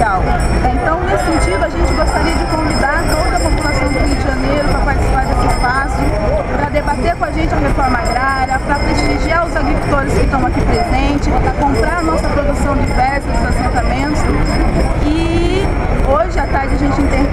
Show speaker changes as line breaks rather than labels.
social. Então, nesse sentido, a gente gostaria de convidar toda a população do Rio de Janeiro para participar desse espaço, para debater com a gente a reforma agrária, para prestigiar os agricultores que estão aqui presentes, para comprar a nossa produção diversa dos assentamentos. E hoje à tarde a gente